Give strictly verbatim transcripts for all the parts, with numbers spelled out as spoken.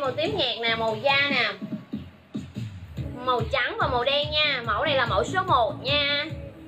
màu tím nhạt nè, màu da nè, màu trắng và màu đen nha. Mẫu này là mẫu số một nha.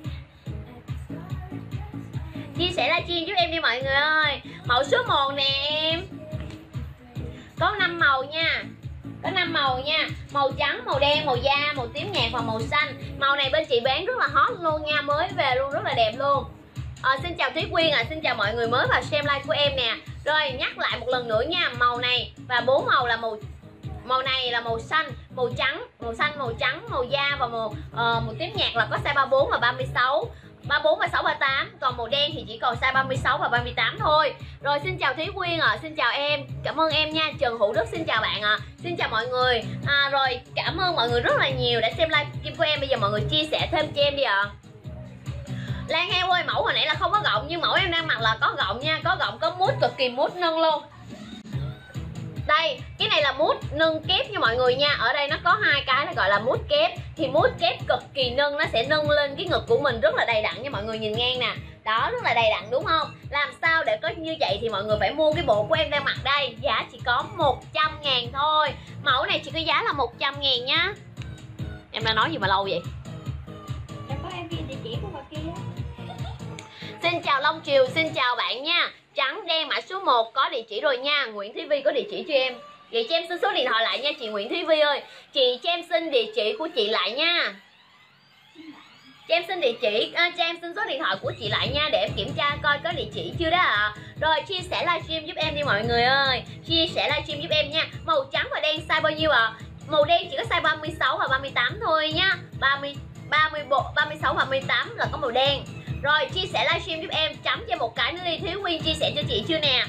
Chia sẻ livestream giúp em đi mọi người ơi. Mẫu số một nè em. Có năm màu nha. Có năm màu nha. Màu trắng, màu đen, màu da, màu tím nhạt và màu xanh. Màu này bên chị bán rất là hot luôn nha, mới về luôn, rất là đẹp luôn. À, xin chào Thúy Quyên à, xin chào mọi người mới vào xem live của em nè. Rồi nhắc lại một lần nữa nha, màu này và bốn màu là màu màu này là màu xanh, màu trắng, màu xanh, màu trắng, màu da và màu uh, màu tím nhạt là có size ba mươi bốn và ba mươi sáu. ba mươi bốn và sáu ba mươi tám, còn màu đen thì chỉ còn size ba mươi sáu và ba mươi tám thôi. Rồi xin chào Thúy Quyên ạ, à, xin chào em, cảm ơn em nha. Trần Hữu Đức xin chào bạn ạ, à. Xin chào mọi người. À, rồi cảm ơn mọi người rất là nhiều đã xem live của em. Bây giờ mọi người chia sẻ thêm cho em đi ạ. À. Lan Heo ơi, mẫu hồi nãy là không có gọng nhưng mẫu em đang mặc là có gọng nha, có gọng, có mút, cực kỳ mút nâng luôn. Đây, cái này là mút nâng kép nha mọi người nha. Ở đây nó có hai cái nó gọi là mút kép. Thì mút kép cực kỳ nâng, nó sẽ nâng lên cái ngực của mình rất là đầy đặn nha mọi người, nhìn ngang nè. Đó, rất là đầy đặn đúng không? Làm sao để có như vậy thì mọi người phải mua cái bộ của em đang mặc đây. Giá chỉ có một trăm ngàn thôi. Mẫu này chỉ có giá là một trăm ngàn nhá. Em đang nói gì mà lâu vậy? Em có em ghi địa chỉ của bà kia. Xin chào Long Triều, xin chào bạn nha. Trắng đen mã số một có địa chỉ rồi nha. Nguyễn Thúy Vi có địa chỉ cho em. Vậy cho em xin số điện thoại lại nha chị Nguyễn Thúy Vi ơi. Chị cho em xin địa chỉ của chị lại nha. Cho em xin địa chỉ, à, cho em xin số điện thoại của chị lại nha, để em kiểm tra coi có địa chỉ chưa đó ạ. À. Rồi chia sẻ livestream giúp em đi mọi người ơi. Chia sẻ livestream giúp em nha. Màu trắng và đen size bao nhiêu ạ? À? Màu đen chỉ có size ba mươi sáu và ba mươi tám thôi nha. ba mươi, ba mươi, ba mươi sáu và ba mươi tám là có màu đen. Rồi chia sẻ livestream giúp em, chấm cho một cái nữa đi. Thúy Quyên chia sẻ cho chị chưa nè?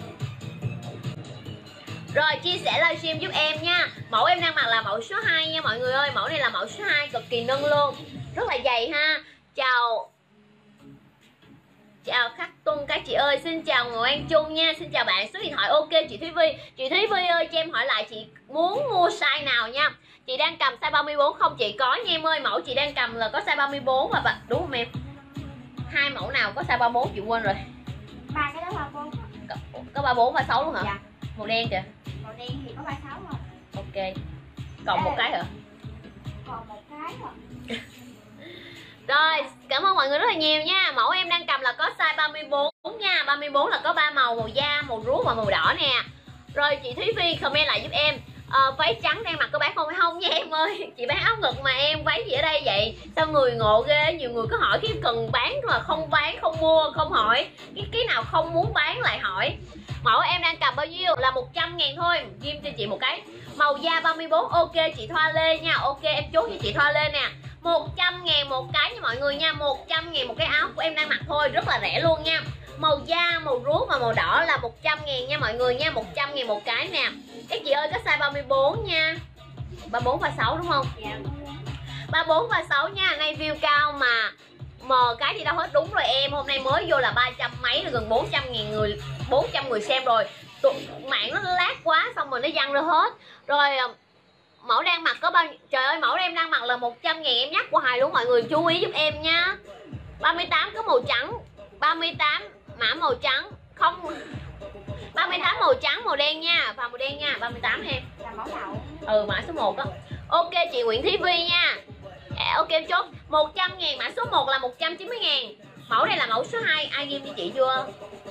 Rồi chia sẻ livestream giúp em nha. Mẫu em đang mặc là mẫu số hai nha mọi người ơi. Mẫu này là mẫu số hai, cực kỳ nâng luôn, rất là dày ha. Chào Chào Khắc Tuân các chị ơi. Xin chào Ngô An Trung nha. Xin chào bạn. Số điện thoại ok chị Thúy Vi. Chị Thúy Vi ơi cho em hỏi lại chị muốn mua size nào nha. Chị đang cầm size ba mươi bốn không chị? Có nha em ơi. Mẫu chị đang cầm là có size ba mươi bốn và bà... đúng không em? Hai mẫu nào có size ba mươi bốn chị quên rồi. Ba cái đó ba mươi bốn. Có, có ba mươi bốn, ba mươi sáu luôn hả? Dạ. Màu đen kìa. Màu đen thì có ba mươi sáu rồi. Ok. Còn Ê. một cái hả? Còn một cái rồi. Rồi, cảm ơn mọi người rất là nhiều nha. Mẫu em đang cầm là có size ba mươi bốn nha. ba mươi bốn là có ba màu, màu da, màu ruốc và màu đỏ nè. Rồi chị Thúy Vi comment lại giúp em. À, váy trắng đang mặc có bán không hay không nha em ơi? Chị bán áo ngực mà em, váy gì ở đây vậy? Sao người ngộ ghê, nhiều người cứ hỏi cái cần bán mà không bán, không mua, không hỏi. Cái cái nào không muốn bán lại hỏi. Mẫu em đang cầm bao nhiêu? Là một trăm ngàn thôi. Ghim cho chị một cái. Màu da ba mươi bốn, ok chị Thoa Lê nha. Ok em chốt cho chị Thoa Lê nè. Một trăm ngàn một cái nha mọi người nha. Một trăm ngàn một cái áo của em đang mặc thôi, rất là rẻ luôn nha. Màu da, màu ruốc và màu đỏ là một trăm ngàn nha mọi người nha. Một trăm ngàn một cái nè. Các chị ơi có size ba mươi bốn nha. ba mươi bốn và sáu đúng không? Dạ. ba mươi bốn và sáu nha. Nay view cao mà mờ cái gì đâu hết. Đúng rồi em, hôm nay mới vô là ba trăm mấy, là gần bốn trăm ngàn người, bốn trăm người xem rồi. Mạng nó lát quá, xong rồi nó văng ra hết. Rồi mẫu đang mặc có bao nhiêu? Trời ơi, mẫu em đang mặc là một trăm ngàn, em nhắc hoài luôn, mọi người chú ý giúp em nha. Ba mươi tám có màu trắng, ba mươi tám mã màu trắng, không ba mươi tám màu trắng, màu đen nha, và màu đen nha. Ba mươi tám em là mẫu đậu. Ừ, mã số một đó. Ok chị Nguyễn Thúy Vi nha. À, ok em chốt một trăm ngàn. Mã số một là một trăm chín mươi ngàn. Mẫu này là mẫu số hai. Ai ghim cho chị chưa?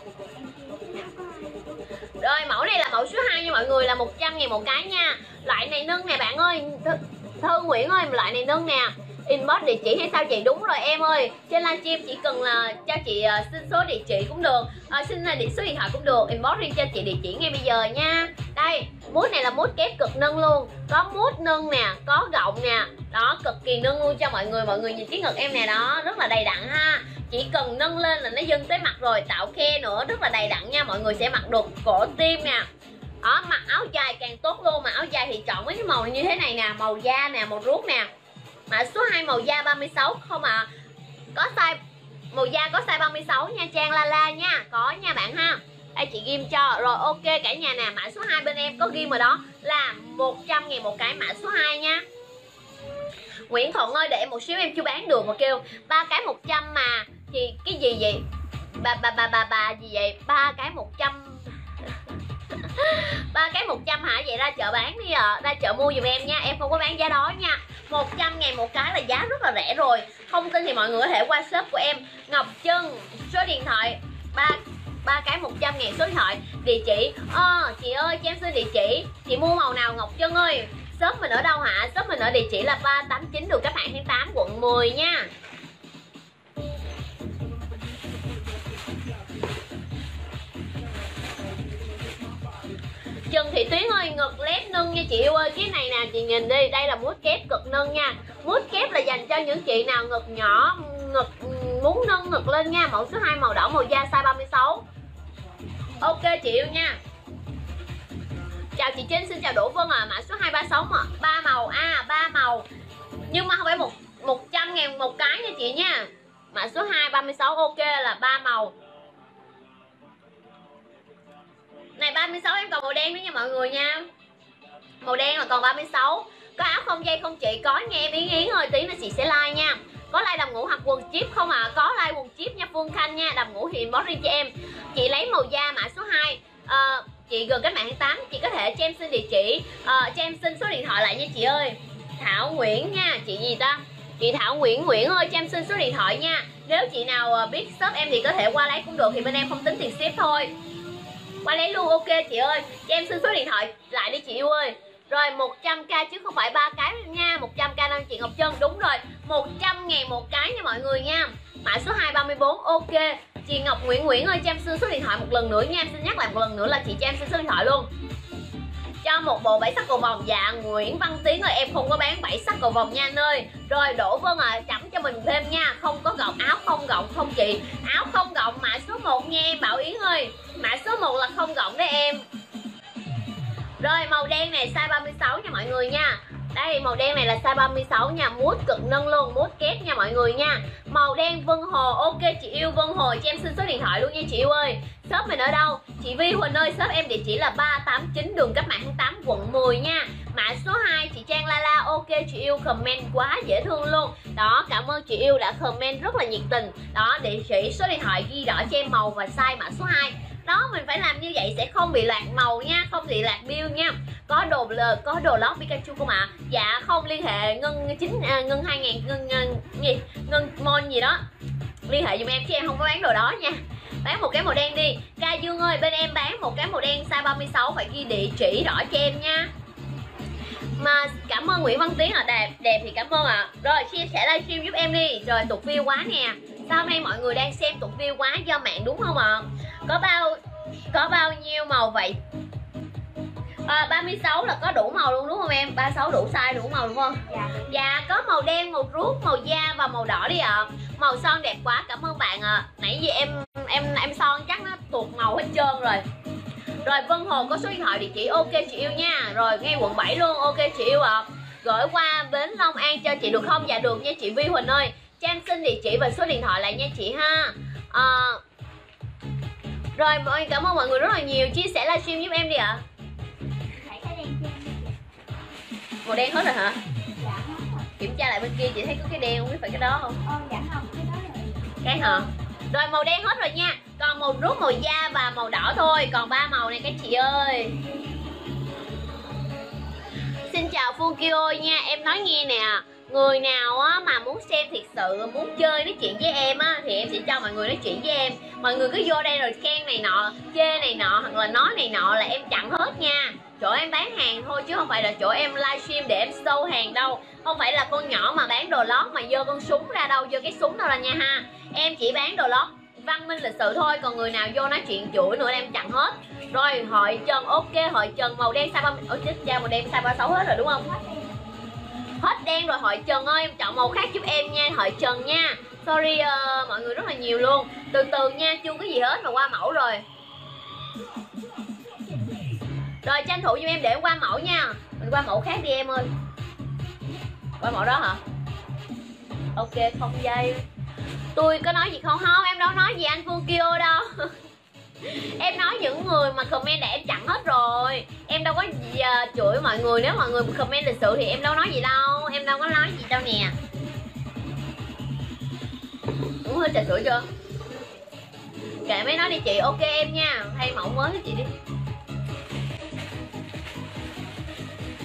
Rồi mẫu này là mẫu số hai nha mọi người, là một trăm ngàn một cái nha. Loại này nâng nè bạn ơi. Thơ Nguyễn ơi, loại này nâng nè. Inbox địa chỉ hay sao chị? Đúng rồi em ơi. Trên livestream chỉ cần là cho chị uh, xin số địa chỉ cũng được, uh, xin uh, số điện thoại cũng được. Inbox riêng cho chị địa chỉ ngay bây giờ nha. Đây, mút này là mút kép cực nâng luôn. Có mút nâng nè, có gọng nè. Đó, cực kỳ nâng luôn cho mọi người. Mọi người nhìn cái ngực em nè, đó, rất là đầy đặn ha. Chỉ cần nâng lên là nó dâng tới mặt rồi. Tạo khe nữa, rất là đầy đặn nha. Mọi người sẽ mặc được cổ tim nè. Đó, mặc áo dài càng tốt luôn. Mà áo dài thì chọn mấy cái màu như thế này nè. Màu da nè, màu ruốc nè. Mã số hai màu da ba mươi sáu không ạ? À? Có size màu da có size ba mươi sáu nha Trang La La nha. Có nha bạn ha. Đây chị ghim cho. Rồi ok cả nhà nè. Mã số hai bên em có ghim rồi đó. Là một trăm ngàn một cái mã số hai nha. Nguyễn Thuận ơi, để một xíu em chưa bán được mà kêu ba cái một trăm mà. Thì cái gì vậy? Bà bà bà bà bà gì vậy? Ba cái một trăm. Ba cái một trăm hả? Vậy ra chợ bán đi ạ, à. Ra chợ mua giùm em nha, em không có bán giá đó nha. Một trăm ngàn một cái là giá rất là rẻ rồi. Không tin thì mọi người có thể qua shop của em Ngọc Trân, số điện thoại ba ba cái một trăm ngàn, số điện thoại, địa chỉ. Ờ, chị ơi cho em xin địa chỉ, chị mua màu nào Ngọc Trân ơi? Shop mình ở đâu hả? Shop mình ở địa chỉ là ba tám chín đường Cách Mạng tháng tám, quận mười nha. Trần Thị Tuyến ơi, ngực lép nâng nha chị yêu ơi. Cái này nè chị nhìn đi, đây là mút kép cực nâng nha. Mút kép là dành cho những chị nào ngực nhỏ, ngực muốn nâng ngực lên nha. Mẫu số hai màu đỏ màu da size ba mươi sáu. Ok chị yêu nha. Chào chị Trinh, xin chào Đỗ Vân à. Mã số hai ba sáu mà ba màu a, à, ba màu. Nhưng mà không phải một một trăm ngàn một cái nha chị nha. Mã số hai ba mươi sáu ok là ba màu. Này ba mươi sáu em còn màu đen nữa nha mọi người nha. Màu đen là còn ba mươi sáu. Có áo không dây không chị? Có nha em Yến Yến ơi, tí nữa chị sẽ like nha. Có like đầm ngủ hoặc quần chip không ạ? À? Có like quần chip nha Phương Khanh nha. Đầm ngủ thì bó riêng cho em. Chị lấy màu da mã số hai. à, Chị gần Cách Mạng tháng tám. Chị có thể cho em xin địa chỉ, à, cho em xin số điện thoại lại nha chị ơi. Thảo Nguyễn nha. Chị gì ta? Chị Thảo Nguyễn Nguyễn ơi, cho em xin số điện thoại nha. Nếu chị nào biết shop em thì có thể qua lấy cũng được. Thì bên em không tính tiền ship thôi. Qua lấy luôn ok chị ơi. Cho em xin số điện thoại lại đi chị yêu ơi. Rồi một trăm k chứ không phải ba cái nha. Một trăm k năm chị Ngọc Trân. Đúng rồi, một trăm ngàn một cái nha mọi người nha. Mã số hai ba mươi bốn ok. Chị Ngọc Nguyễn Nguyễn ơi cho em xin số điện thoại một lần nữa nha. Em xin nhắc lại một lần nữa là chị cho em xin số điện thoại luôn. Cho một bộ bảy sắc cầu vồng. Dạ Nguyễn Văn Tiến ơi, em không có bán bảy sắc cầu vồng nha anh ơi. Rồi Đỗ Vân à, chấm cho mình thêm nha. Không có gọng, áo không gọng không chị. Áo không gọng mã số một nha em Bảo Yến ơi. Mã số một là không gọng đấy em. Rồi màu đen này size ba mươi sáu nha mọi người nha. Đây màu đen này là size ba mươi sáu nha. Mút cực nâng luôn, mút kép nha mọi người nha. Màu đen Vân Hồ ok chị yêu Vân Hồ cho em xin số điện thoại luôn nha chị yêu ơi. Shop mình ở đâu? Chị Vi Huỳnh ơi, shop em địa chỉ là ba tám chín đường Cách Mạng tháng tám, quận mười nha. Mã số hai chị Trang La La ok chị yêu, comment quá dễ thương luôn. Đó, cảm ơn chị yêu đã comment rất là nhiệt tình. Đó, địa chỉ số điện thoại ghi rõ cho em màu và size mã số hai. Đó, mình phải làm như vậy sẽ không bị lạc màu nha, không bị lạc bill nha. Có đồ lờ, có đồ lót Pikachu không ạ? À? Dạ không, liên hệ ngân chín à, ngân hai ngàn ngân, ngân gì ngân mon gì đó, liên hệ giùm em chứ em không có bán đồ đó nha. Bán một cái màu đen đi. Ca Dương ơi, bên em bán một cái màu đen size ba mươi sáu, phải ghi địa chỉ rõ cho em nha. Mà cảm ơn Nguyễn Văn Tiến là đẹp, đẹp thì cảm ơn ạ. À. Rồi chia sẻ livestream giúp em đi. Rồi tụt view quá nè. Sao hôm nay mọi người đang xem tụt view quá do mạng đúng không ạ? À? Có bao có bao nhiêu màu vậy? À, ba mươi sáu là có đủ màu luôn đúng không em? ba mươi sáu đủ size đủ màu đúng không? Dạ. Dạ có màu đen, màu ruốc, màu da và màu đỏ đi ạ. À. Màu son đẹp quá, cảm ơn bạn ạ. À. Nãy giờ em em em son chắc nó tuột màu hết trơn rồi. Rồi Vân Hồ có số điện thoại địa chỉ ok chị yêu nha. Rồi ngay quận bảy luôn ok chị yêu ạ. À. Gửi qua bến Long An cho chị được không? Dạ được nha chị Vi Huỳnh ơi. Cho em xin địa chỉ và số điện thoại lại nha chị ha. À, rồi cảm ơn mọi người rất là nhiều. Chia sẻ livestream giúp em đi ạ. À. Màu đen hết rồi hả? Dạ hết rồi. Kiểm tra lại bên kia chị thấy có cái đen không biết phải cái đó không? Ờ dạ không, cái đó rồi. Cái hả? Rồi màu đen hết rồi nha. Còn màu rút, màu da và màu đỏ thôi. Còn ba màu này các chị ơi. Xin chào Fukio nha. Em nói nghe nè, người nào á mà muốn xem thiệt sự, muốn chơi nói chuyện với em á thì em sẽ cho mọi người nói chuyện với em. Mọi người cứ vô đây rồi khen này nọ, chê này nọ hoặc là nói này nọ là em chặn hết nha. Chỗ em bán hàng thôi chứ không phải là chỗ em livestream để em show hàng đâu. Không phải là con nhỏ mà bán đồ lót mà giơ con súng ra đâu, giơ cái súng đâu ra nha ha. Em chỉ bán đồ lót văn minh lịch sự thôi. Còn người nào vô nói chuyện chửi nữa em chặn hết. Rồi hội trần ok, hội trần màu đen size ba mươi. Ủa chết ra màu đen size ba mươi sáu hết rồi đúng không? Hết đen rồi hội trần ơi, em chọn màu khác giúp em nha hội trần nha. Sorry uh, mọi người rất là nhiều luôn. Từ từ nha, chưa có gì hết mà qua mẫu rồi. Rồi tranh thủ cho em để qua mẫu nha. Mình qua mẫu khác đi em ơi. Qua mẫu đó hả? Ok không dây. Tôi có nói gì không? Không em đâu nói gì anh Phương Kyo đâu. Em nói những người mà comment để em chặn hết rồi. Em đâu có gì uh, chửi mọi người. Nếu mọi người comment lịch sự thì em đâu nói gì đâu. Em đâu có nói gì đâu nè. Uống hơi trà sữa chưa? Kệ mấy nói đi chị. Ok em nha. Thay mẫu mới cho chị đi.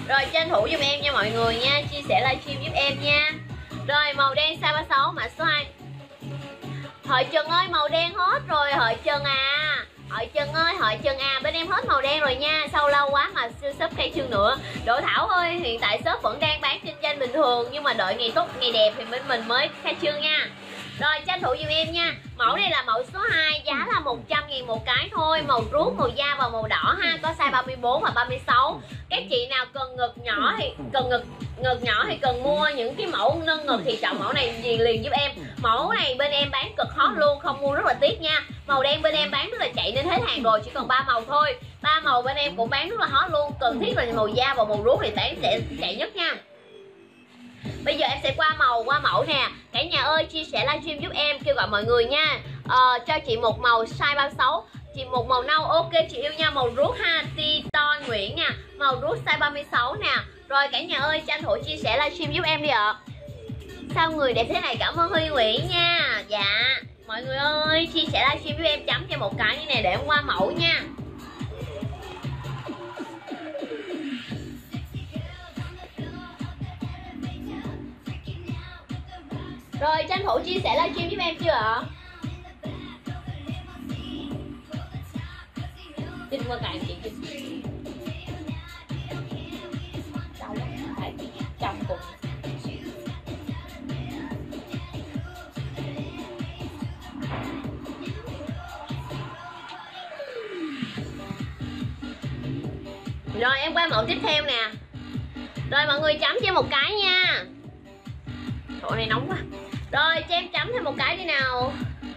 Rồi tranh thủ giùm em nha mọi người nha, chia sẻ livestream giúp em nha. Rồi màu đen size ba mươi sáu mã số hai. Hội Trần ơi màu đen hết rồi Hội Trần à. Hội Trần ơi, Hội Trần à, bên em hết màu đen rồi nha. Sau lâu quá mà siêu shop khai trương nữa. Đỗ Thảo ơi, hiện tại shop vẫn đang bán kinh doanh bình thường, nhưng mà đợi ngày tốt, ngày đẹp thì bên mình mới khai trương nha. Rồi tranh thủ giùm em nha. Mẫu này là mẫu số hai, giá là một trăm ngàn một cái thôi. Màu ruốc, màu da và màu đỏ ha. Có size ba mươi bốn và ba mươi sáu. Các chị nào cần ngực nhỏ thì cần ngực ngực nhỏ thì cần mua những cái mẫu nâng ngực thì chọn mẫu này gì liền giúp em. Mẫu này bên em bán cực hot luôn, không mua rất là tiếc nha. Màu đen bên em bán rất là chạy nên hết hàng rồi, chỉ còn ba màu thôi. Ba màu bên em cũng bán rất là hot luôn. Cần thiết là màu da và màu ruốc thì bán sẽ chạy nhất nha. Bây giờ em sẽ qua màu qua mẫu nè. Cả nhà ơi chia sẻ livestream giúp em, kêu gọi mọi người nha. Ờ, cho chị một màu size ba mươi sáu, chị một màu nâu. Ok chị yêu nha, màu ruốc ha, Titon Nguyễn nha. Màu ruốc size ba mươi sáu nè. Rồi cả nhà ơi tranh thủ chia sẻ livestream giúp em đi ạ. Sao người đẹp thế này, cảm ơn Huy Nguyễn nha. Dạ mọi người ơi chia sẻ livestream giúp em, chấm cho một cái như này để em qua mẫu nha. Rồi tranh thủ chia sẻ livestream giúp em chưa ạ? Xin qua cạn chị Trinh. Đau lắm, phải trong cùng. Rồi em qua mẫu tiếp theo nè. Rồi mọi người chấm cho một cái nha. Chỗ này nóng quá. Rồi cho em chấm thêm một cái đi nào.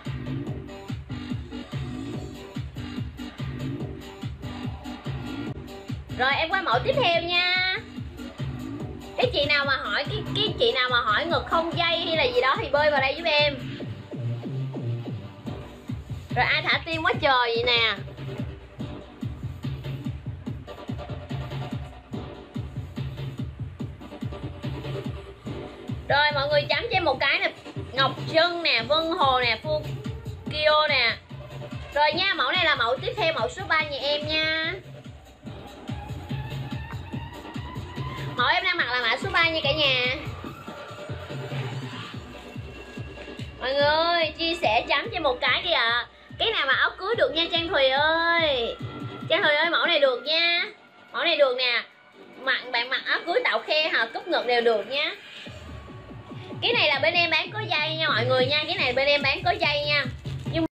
Rồi em qua mẫu tiếp theo nha. Cái chị nào mà hỏi cái cái chị nào mà hỏi ngực không dây hay là gì đó thì bơi vào đây giúp em. Rồi ai thả tim quá trời vậy nè. Rồi mọi người chấm cho em một cái nè. Ngọc Trân nè, Vân Hồ nè, Fukio nè. Rồi nha, mẫu này là mẫu tiếp theo, mẫu số ba nhà em nha. Mẫu em đang mặc là mã số ba nha cả nhà. Mọi người ơi, chia sẻ chấm cho một cái đi ạ. À. Cái nào mà áo cưới được nha Trang Thùy ơi. Trang Thùy ơi, mẫu này được nha. Mẫu này được nè. Mặc bạn mặc áo cưới tạo khe hoặc cúp ngực đều được nha. Cái này là bên em bán có dây nha mọi người nha. Cái này bên em bán có dây nha.